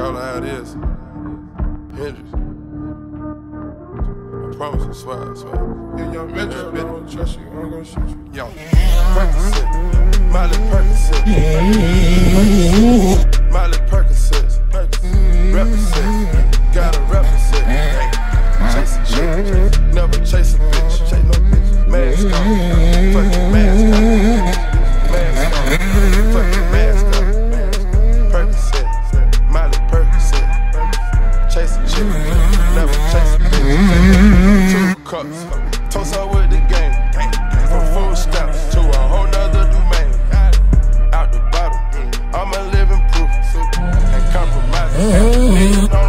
all I had is Hendrix. I promise you, swear, I swear. Yeah, young Metro, I don't trust you. I'm gonna shoot you. Yo, Percocet, Miley Percocet, Miley Percocet, represent, gotta represent. Chase a chick, never chase a bitch, chase no bitch. Mask on, fucking mask on, mask on, fucking mask on. Percocet, Miley Percocet, chase a chick, never chase a bitch. 2 cups, toast her with the game, from food stamps to a whole nother domain. Out the bottle, I'm a living proof, ain't compromising.